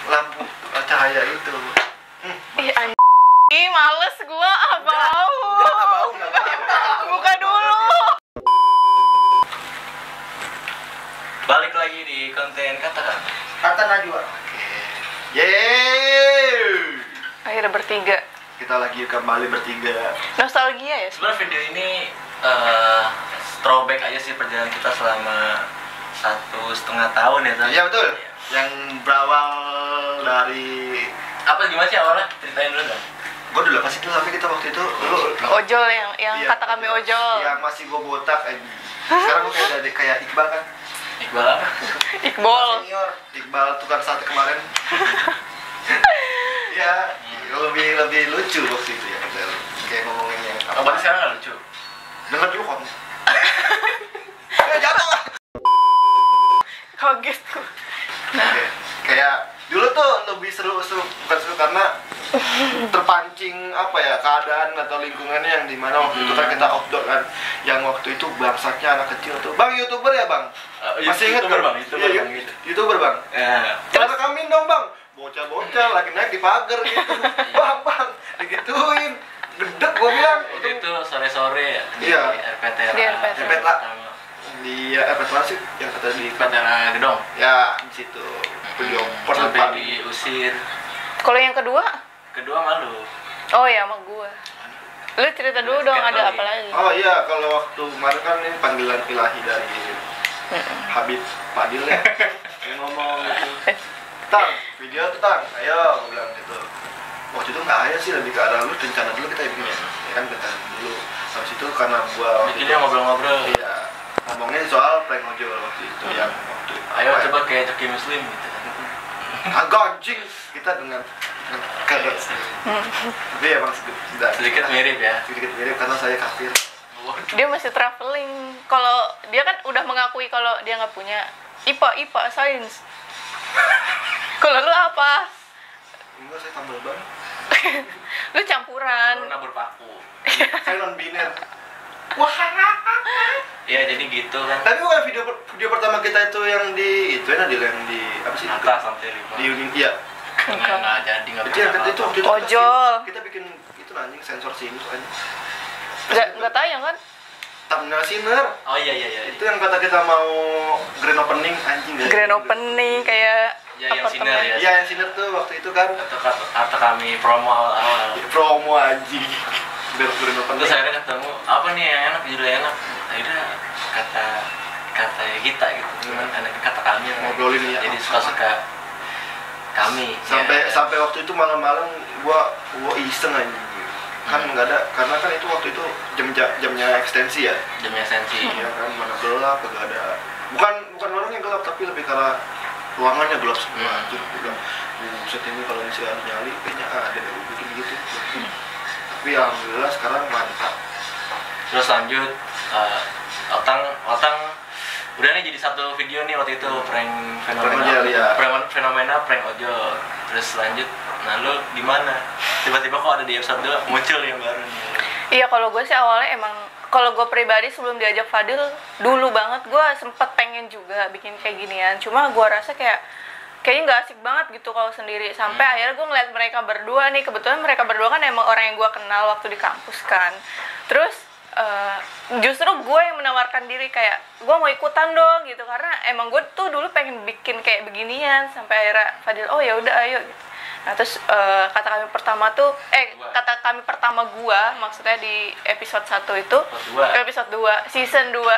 lampu cahaya itu. Ih anjing, males gua, bau. Enggak bau. Buka dulu. Balik lagi di konten Kata Najwa. Yeay. Akhirnya bertiga. Kita lagi kembali bertiga. Nostalgia ya? Sebenarnya video ini throwback aja sih perjalanan kita selama 1,5 tahun ya. Iya betul. Yang berawal dari Apa gimana sih awalnya? Ceritain dulu dong. gue dulu pas itu tapi kita waktu itu lu Ojol yang iya, kata kami ojol. yang masih gue botak aja. Sekarang gue kayak Iqbal kan. Iqbal apa? Iqbal. Senior Iqbal tukang sate kemarin. Ya lebih lucu waktu itu ya. Kayak ngomongin yang Oh, berarti sekarang nggak lucu? denger dulu kok. Jatuh lah. Kaget tuh. Oke. Kayak dulu tuh lebih seru bukan seru karena terpancing apa ya keadaan atau lingkungannya yang dimana waktu itu kan kita outdoor kan, yang waktu itu bangsatnya anak kecil tuh bang YouTuber ya bang, masih inget YouTuber kan? bang, YouTuber Iya, bang gitu. YouTuber bang, Terus? kamin dong bang, bocah lagi naik di pagar gitu, bang digituin, gedek gua bilang. Itu sore-sore ya? Iya. Di RPTRA. Di RPTRA. pertama. Di RPTRA sih yang kata di RPTRA Gedong. ya di situ video Sampai pertama diusir. Kalau yang kedua? Kedua malu. Oh ya, sama gua. Lu cerita dulu dong, ada apa lagi? Oh iya, kalau waktu kemarin kan ini panggilan ilahi dari Habib Fadil ya. Dia ngomong gitu. Tang, video tuh Tang, ayo, gue bilang gitu. Waktu itu nggak aja sih, lebih ke arah lu rencana dulu kita bikin ya kan rencana dulu. Habis itu karena gua Bikinnya ngobrol-ngobrol. iya, ngomongin soal prank ojol waktu itu yang waktu Ayo apa ya? coba kayak Coki Muslim gitu. Agak anjing kita dengan kaget. Tapi emang Sedikit mirip ya. sedikit mirip karena saya kafir. Dia masih traveling. Kalau dia kan udah mengakui kalau dia nggak punya IPA sains. Kalau lu apa? Enggak, saya tambal ban. Lu campuran. Nabur paku. Saya non biner. Iya jadi gitu kan. Tapi bukan video pertama kita itu yang di yang di apa sih? Atas sampai 5. Di Unin, iya. Nggak jadi nggak Itu yang pernah itu waktu itu Ojol. kita bikin itu anjing sensor sini soalnya. Nggak tayang kan? Thumbnail sinner. Oh iya. Itu yang kata kita mau grand opening anjing. Grand opening kayak Ya, yang apartemen. sinar ya. Iya, yang sinner tuh waktu itu kan Atau kami promo awal. promo anjing. Grand opening. Terus akhirnya ketemu apa nih yang enak, judulnya enak. Akhirnya kata kita gitu. Cuman anak kata kami Ngobrolin ya. Jadi suka kami. Sampai waktu itu malam-malam gua iseng anjing. Kan nggak ada karena kan itu waktu itu jamnya ekstensi ya. Jamnya sensi. Iya kan, mana gelap, kagak ada. Bukan warungnya gelap, tapi lebih karena ruangannya gelap semua. Anjir, udah buset ini kalau misalnya ada nyali, kayaknya ada yang bikin gitu. Tapi alhamdulillah sekarang mantap. Terus lanjut, Otang udah nih jadi satu video nih waktu itu prank fenomena, Ojol, ya. fenomena prank ojol. Terus lanjut, nah lu gimana? Tiba-tiba kok ada di episode 2 muncul yang baru nih. Iya, kalau gue sih awalnya emang, kalau gue pribadi sebelum diajak Fadil, dulu banget gue sempet pengen juga bikin kayak ginian. Cuma gue rasa kayaknya nggak asik banget gitu kalau sendiri. Sampai akhirnya gue ngeliat mereka berdua nih, kebetulan mereka berdua kan emang orang yang gue kenal waktu di kampus kan. Terus justru gue yang menawarkan diri kayak gue mau ikutan dong gitu, karena emang gue tuh dulu pengen bikin kayak beginian. Sampai akhirnya Fadil, oh ya udah ayo gitu. Nah terus kata kami pertama gue maksudnya di episode 1 itu episode 2 season 1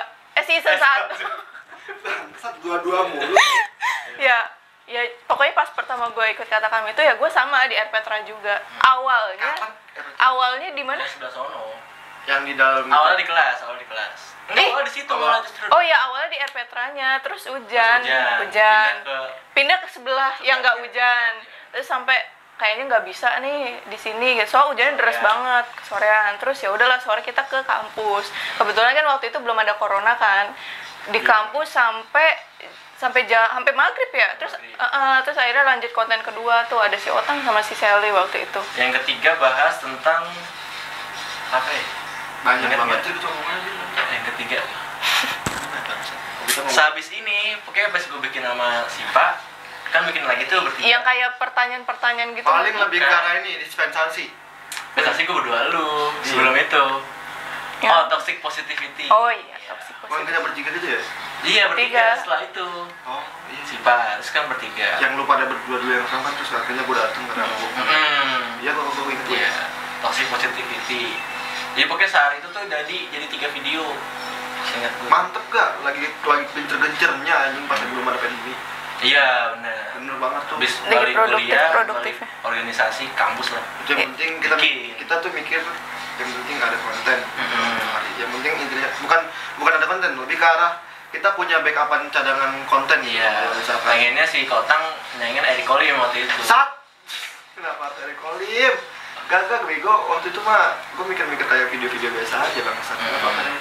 Bangsat dua-dua mulu. ya pokoknya pas pertama gue ikut kata kami itu ya gue sama di RPTRA juga. Awalnya di mana? Sebelah sono. Yang di dalam Awalnya di kelas. Awalnya di situ malah justru. Oh ya, awalnya di RPTRA-nya, terus hujan. Pindah ke sebelah yang nggak hujan. Terus sampai kayaknya nggak bisa nih di sini gitu. Soalnya hujannya deras banget kesorean. Terus ya udahlah, sore kita ke kampus. Kebetulan kan waktu itu belum ada corona kan. Di kampus sampai maghrib ya. Terus terus akhirnya lanjut konten kedua tuh ada si Otang sama si Sally waktu itu. Yang ketiga bahas tentang apa ya? banyak banget itu omongannya. Yang ketiga sehabis ini pokoknya pas gue bikin sama Sipa kan bikin lagi tuh bertiga. Yang kayak pertanyaan-pertanyaan gitu. Paling lebih ke Bukan. arah ini dispensasi. Biasanya gue berdua lu sebelum itu. Ya. Oh, toxic positivity. Oh iya, toxic Oh, positivity. kita bertiga gitu ya? Iya, bertiga Bertiga. setelah itu. Oh, iya. Si Paris kan bertiga. Yang lu pada berdua dulu yang sama terus akhirnya gue dateng karena gue. Iya, gue inget gue. Iya, toxic positivity. Jadi pokoknya sehari itu tuh jadi 3 video. Ingat gue. Mantep gak? Lagi gencer-gencernya anjing pas belum ada pandemi. Iya, benar. Bener banget tuh. Habis Lagi balik kuliah, produktifnya. balik organisasi, kampus lah. Yang penting kita Bikin. kita tuh mikir yang penting ada konten. Mm-hmm. Yang penting intinya bukan ada konten, lebih ke arah kita punya backupan cadangan konten gitu. Iya, Kalau misalkan pengennya si Kotang nyanyiin Eric Colim waktu itu. Kenapa dari Kolim? Gagak bego, waktu itu mah gue mikir-mikir kayak video-video biasa aja bang. Kenapa ada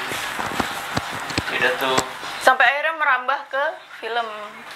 Beda tuh. Sampai akhirnya merambah ke film.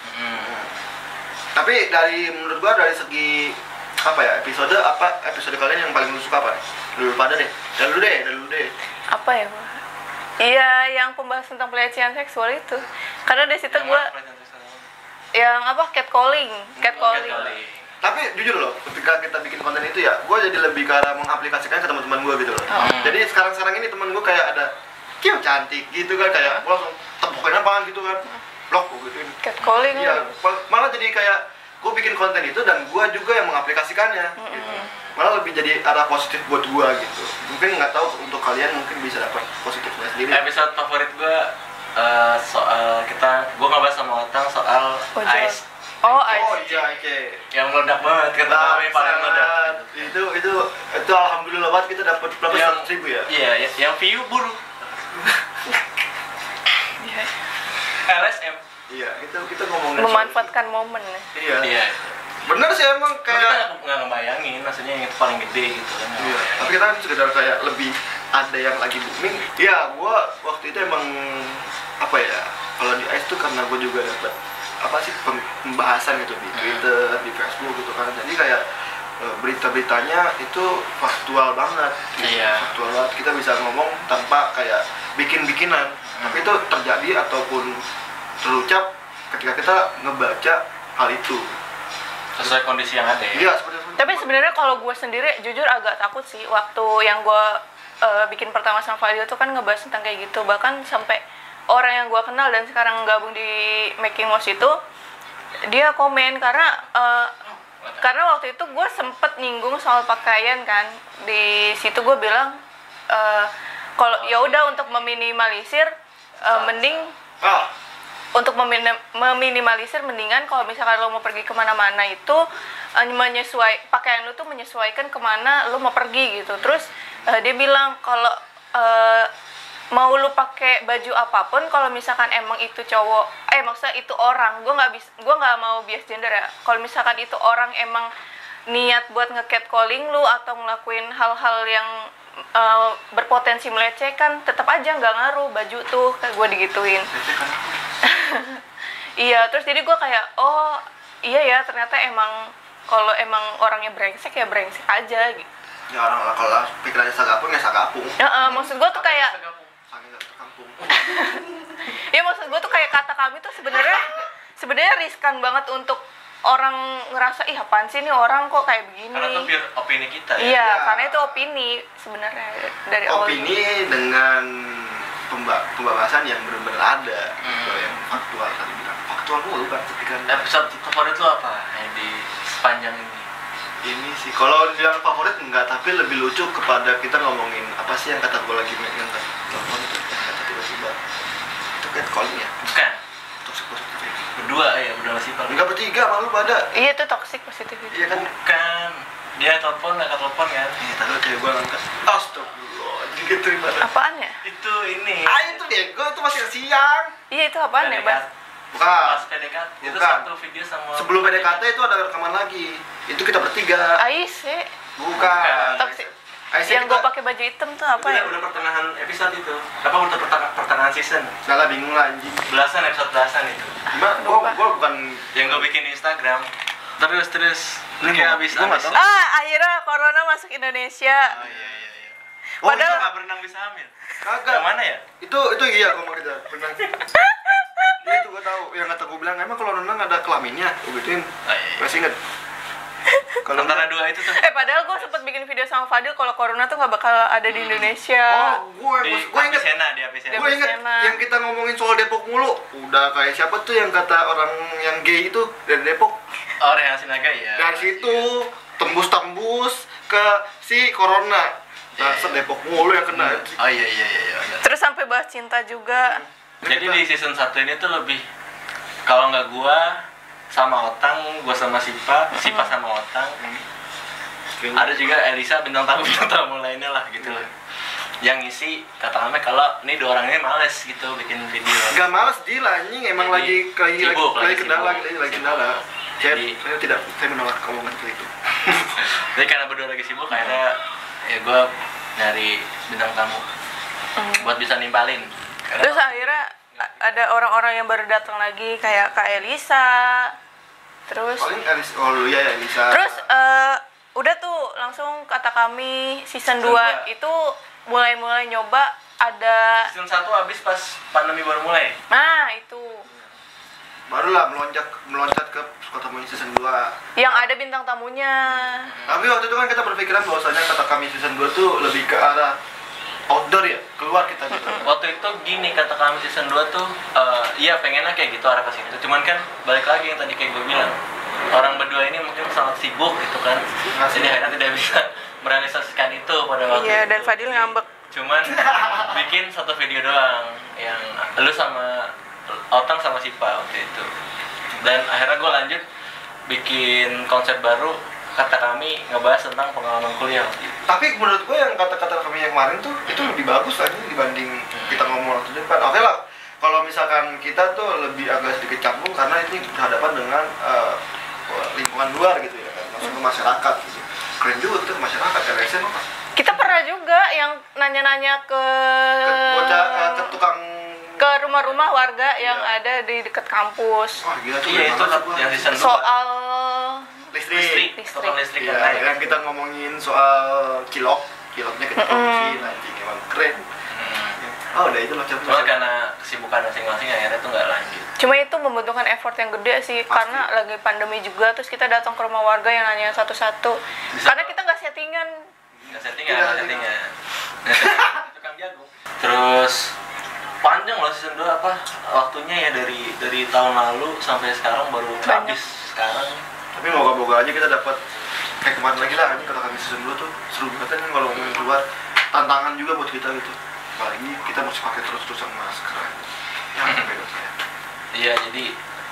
Tapi menurut gua dari segi episode kalian yang paling lu suka apa? Dulu pada deh. Dari lu deh. Apa ya, Pak? Iya, yang pembahas tentang pelecehan seksual itu. Karena dari situ gue yang apa catcalling. Tapi jujur loh, ketika kita bikin konten itu ya, gua jadi lebih ke arah mengaplikasikan ke teman-teman gua gitu loh. Jadi sekarang ini teman gua kayak ada kiu cantik gitu kan, kayak gua langsung tepukin apaan gitu kan. Blok gua gituin. Catcalling. Iya, malah jadi kayak gue bikin konten itu dan gue juga yang mengaplikasikannya gitu. Malah lebih jadi arah positif buat gue gitu. Mungkin nggak tahu untuk kalian mungkin bisa dapat positifnya sendiri. Episode favorit gue soal gue ngebahas sama Otang soal ice. Oh, Oh ice. iya, oke. Yang meledak banget kata kami paling meledak. Itu alhamdulillah banget kita dapat berapa Yang 100.000 ya? Iya, yang view buruk. Iya. LSM. Iya, itu kita ngomongin Memanfaatkan momen. Iya. Iya. Bener sih emang Kita kayak nggak ngebayangin, maksudnya yang itu paling gede gitu kan. iya. Tapi kita kan sekedar kayak lebih ada yang lagi booming. Iya, gua waktu itu emang apa ya? Kalau di Ice tuh karena gua juga dapat apa sih pembahasan gitu di Twitter, di Facebook gitu kan. Jadi kayak berita-beritanya itu faktual banget. Gitu. Iya. Faktual banget. Kita bisa ngomong tanpa kayak bikin-bikinan. Tapi itu terjadi ataupun terucap ketika kita ngebaca hal itu. Sesuai kondisi yang ada ya. Iya, seperti itu. Tapi sebenarnya kalau gue sendiri jujur agak takut sih waktu yang gue bikin pertama sama Fadil tuh kan ngebahas tentang kayak gitu. Bahkan sampai orang yang gue kenal dan sekarang gabung di Making Mouse itu dia komen karena waktu itu gue sempet nyinggung soal pakaian kan. Di situ gue bilang kalau ya udah untuk meminimalisir mending untuk meminimalisir mendingan kalau misalkan lo mau pergi kemana-mana itu pakaian lo tuh menyesuaikan kemana lo mau pergi gitu. Terus dia bilang kalau mau lo pakai baju apapun kalau misalkan emang itu cowok maksudnya itu orang, gue nggak mau bias gender ya. Kalau misalkan itu orang emang niat buat nge-catcalling lo atau ngelakuin hal-hal yang berpotensi melecehkan, tetap aja nggak ngaruh baju tuh, kayak gue digituin. Iya, terus jadi gue kayak oh iya ya ternyata emang kalau emang orangnya brengsek ya brengsek aja gitu. Ya orang kalau pikirannya sagapung ya sagapung. Maksud gue tuh kayak Sangat terkampung. ya maksud gue tuh kayak kata kami tuh sebenarnya riskan banget untuk orang ngerasa ih apaan sih nih orang kok kayak begini. Karena itu pure opini kita ya. Iya, Ya. karena itu opini sebenarnya dari awal. Opini dengan pembahasan yang benar-benar ada, gitu, yang faktual tadi bilang. Faktual mulu kan ketika Episode favorit lu apa yang di sepanjang ini? ini sih. Kalau bilang favorit enggak, tapi lebih lucu kepada kita ngomongin apa sih yang kata gue lagi megang telepon itu, yang kata tiba-tiba itu catcalling ya. Bukan. Toxic positivity. Berdua masih paling. Enggak bertiga, malu pada. Iya itu toxic positivity. Iya kan? Bukan. Dia telepon, angkat telepon kan? Iya, tadi kayak gue ngangkat. Astagfirullah, jadi terima kasih. Apaan ya? Itu ini. Itu bego, itu masih siang. Iya itu apaan ya, Bas? Bukan. Pas PDKT. Itu Bukan. satu video sama. Sebelum PDKT itu ada rekaman lagi. Itu kita bertiga. Aisyah. Bukan. Toxic. Aisyah Yang gue pakai baju hitam tuh apa ya? Udah pertengahan episode itu. Apa udah pertengahan season? Salah bingung lah anjing. Episode belasan itu. Gimana? Gua bukan Yang gue bikin di Instagram. Terus. Ini Ini kayak gua- habis. gua nggak tahu. Akhirnya corona masuk Indonesia. Oh iya. Padahal- itu nggak berenang bisa hamil. kagak. Yang mana ya? Itu iya ngomong kita. Berenang. Itu gue tahu. Yang kata gue bilang emang kalau renang ada kelaminnya, gue gituin. Masih inget. Kalau antara dua itu tuh. Padahal gue sempet bikin video sama Fadil kalau corona tuh nggak bakal ada di Indonesia. Oh, gue inget. Di Gue inget yang kita ngomongin soal Depok mulu. Udah kayak siapa tuh yang kata orang yang gay itu dari Depok. Oh, Rehan Sinaga ya. Dari situ tembus ke si corona. Nah, Depok mulu yang kena. Oh iya. Terus sampai bahas cinta juga. Jadi di season 1 ini tuh lebih kalau nggak gua sama Otang, gua sama Sipa sama Otang. Ada juga Elisa bintang tamu lainnya lah gitu lah. Yang ngisi kata Ame kalau ini dua orang ini males gitu bikin video. Gak males Dila anjing, emang Jadi, lagi kendala. Saya menolak omongan itu. Jadi karena berdua lagi sibuk akhirnya ya gua nyari bintang tamu buat bisa nimpalin. Terus akhirnya ada orang-orang yang baru datang lagi kayak Kak Elisa. Terus Paling Elisa. Terus udah tuh langsung kata kami season 2 itu mulai nyoba ada Season 1 habis pas pandemi baru mulai. nah itu Barulah meloncat ke kota tamu season 2. yang ada bintang tamunya. Tapi waktu itu kan kita berpikiran bahwasanya kata kami season 2 tuh lebih ke arah outdoor ya, keluar kita gitu. Waktu itu gini kata kami season 2 tuh iya pengennya kayak gitu arah ke situ. Cuman kan balik lagi yang tadi kayak gue bilang. Orang berdua ini mungkin sangat sibuk gitu kan. Jadi akhirnya tidak bisa merealisasikan itu pada waktu Iya, itu. dan Fadil ngambek. Cuman bikin satu video doang yang lu sama Otang sama Sipa waktu itu. Dan akhirnya gue lanjut bikin konsep baru kata kami ngebahas tentang pengalaman kuliah waktu itu. Tapi menurut gue yang kata-kata kami yang kemarin tuh itu lebih bagus aja dibanding kita ngomong waktu depan. Oke lah, kalau misalkan kita tuh lebih agak sedikit canggung karena ini berhadapan dengan lingkungan luar gitu ya kan, masuk ke masyarakat gitu. Keren juga kita ke masyarakat ya, LSM apa? Kita pernah juga yang nanya-nanya ke Ke tukang. ke rumah-rumah warga yang ada di dekat kampus Wah gila tuh. Iya itu yang season 2. soal listrik. Total listrik Iya, yang naik. yang kita ngomongin soal kiloknya kita promosi nanti emang keren. Oh udah itu loh Cuma karena kesibukan masing-masing akhirnya tuh nggak lanjut. Cuma itu membutuhkan effort yang gede sih. Pasti. Karena lagi pandemi juga, terus kita datang ke rumah warga yang nanya satu-satu. Karena kita nggak settingan. Nggak settingan. Tukang jagung. Terus panjang loh season 2 apa waktunya ya dari tahun lalu sampai sekarang baru Banyak. habis sekarang. Tapi moga-moga aja kita dapat kayak kemarin lagi lah, ini kata kami season 2 tuh seru banget kan kalau ngomongin keluar, tantangan juga buat kita gitu. Apalagi kita mesti pakai terus-terusan masker. Ya, beda saya. Iya jadi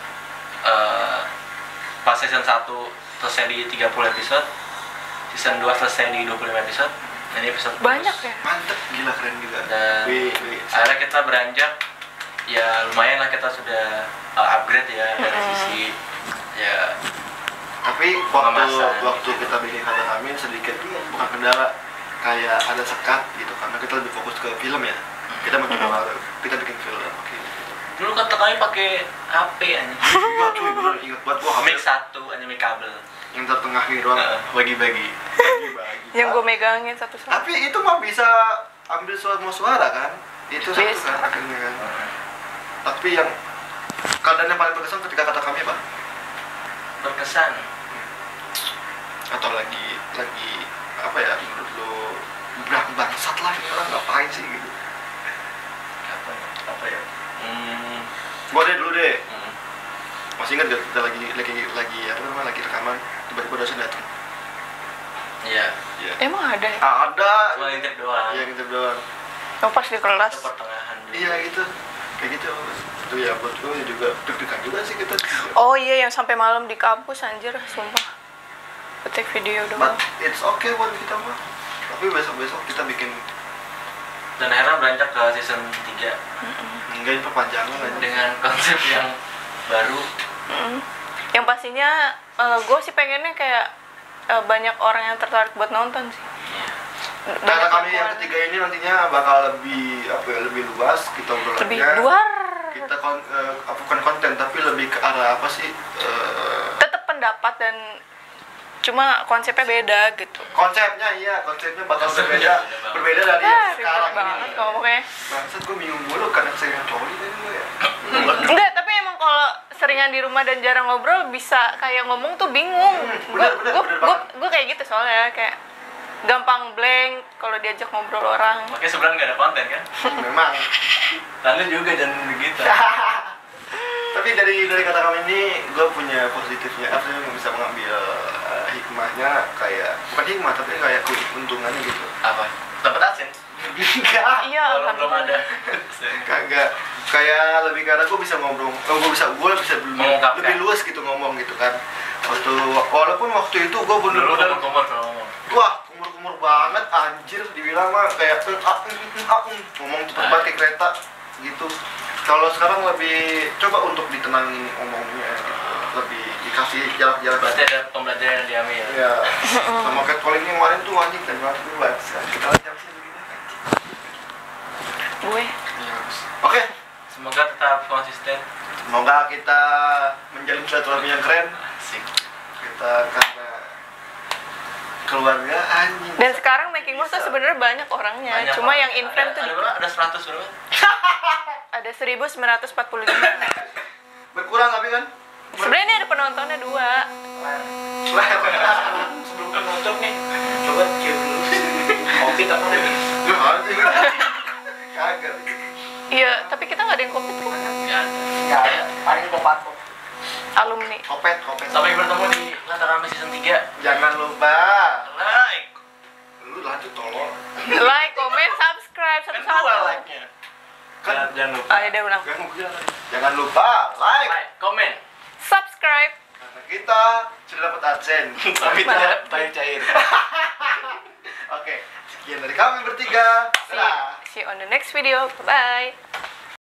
pas season 1 selesai di 30 episode, season 2 selesai di 25 episode, dan ini episode Banyak bagus. ya. Mantep, gila keren juga. Dan akhirnya kita beranjak, ya lumayan lah kita sudah upgrade ya dari sisi ya. Tapi waktu kita bikin kata kami sedikit bukan kendala, kayak ada sekat gitu karena kita lebih fokus ke film ya. Kita mencoba kita bikin film. Oke. Dulu kata kami pakai HP aja. Iya cuy, bener inget banget gua Mic 1 aja mic kabel. yang tertengah ini doang. Bagi-bagi. Yang gue megangin satu-satu. Tapi itu mah bisa ambil semua suara kan? Itu satu Bisa. kan akhirnya kan. Tapi yang keadaan yang paling berkesan ketika kata kami apa? Berkesan. Atau lagi apa ya menurut lo bangsat lah ini orang ngapain sih gitu? Apa ya? Gua deh dulu deh. Masih ingat gak kita lagi apa namanya lagi rekaman tiba-tiba dosen datang. Iya. Iya. Emang ada ya? Ada. Cuma intip doang. Iya intip doang. Oh, pas di kelas. Itu pertengahan dulu. Iya gitu. Kayak gitu. Itu ya buat gue juga deg-degan juga sih kita. Oh iya, yang sampai malam di kampus anjir, sumpah. Petik video doang. But it's okay buat kita mah. Tapi besok-besok kita bikin Dan akhirnya beranjak ke season 3 enggak perpanjangan aja. dengan konsep yang baru. Yang pastinya gue sih pengennya kayak banyak orang yang tertarik buat nonton sih. Karena kami yang ketiga ini nantinya bakal lebih apa ya, lebih luas kita Lebih obrolannya. luar. Kita bukan konten tapi lebih ke arah apa sih? Tetap pendapat dan cuma konsepnya beda gitu. Konsepnya bakal berbeda dari Ribet sekarang banget ini. ngomongnya. Bangsat gue bingung mulu karena saya coli tadi gue ya. Enggak, tapi kalau seringan di rumah dan jarang ngobrol bisa kayak ngomong tuh bingung. Bener banget. Gue kayak gitu soalnya kayak gampang blank kalau diajak ngobrol orang. Makanya sebenarnya nggak ada konten kan? Memang. Lalu juga dan begitu. Tapi dari kata kamu ini gue punya positifnya, artinya bisa mengambil hikmahnya, kayak bukan hikmah tapi kayak keuntungannya gitu. Apa? Dapat adsen? Enggak. Iya, Belum ada. Kagak. Kayak lebih karena gue bisa ngobrol, gue bisa Mengungkapkan. lebih luas gitu ngomong gitu kan. Walaupun waktu itu gue bener-bener kumur kalau ngomong. wah kumur banget anjir, dibilang mah kayak ngomong cepet banget kayak kereta gitu. Kalau sekarang lebih coba untuk ditenangin ngomongnya gitu. Lebih dikasih jarak-jarak. Berarti ada pembelajaran yang diambil. Ya, sama catcalling yang kemarin tuh anjing dan banget gue baca. Kita lihat jam sini begini. Gue. Oke, Semoga tetap konsisten. semoga kita menjalin silaturahmi yang keren. Asik. Kita karena keluarga anjing. Dan sekarang making moves tuh sebenarnya banyak orangnya. Banyak Cuma orang. yang in frame tuh ada dikit. berapa? Ada 100 berapa? Ada 1945. Berkurang tapi kan? Sebenarnya ini ada penontonnya 2. Sebelum penutup nih, coba cium dulu. Kopi apa lagi? Kagak. Iya, tapi kita nggak ada yang kompet kan? Nggak ada. Paling kopat kok. Alumni. Kopet. Sampai bertemu di Latar Rame season 3. Jangan lupa. Like. Lu lanjut tolong. Like, comment, subscribe Kan satu-satu. dua like-nya. Jangan lupa. Ah, ya ulang. Jangan lupa like. Like, comment. Subscribe. Karena kita sudah dapat adsen. Tapi tidak baik cair. Oke, sekian dari kami bertiga. Dadah. See you on the next video. Bye.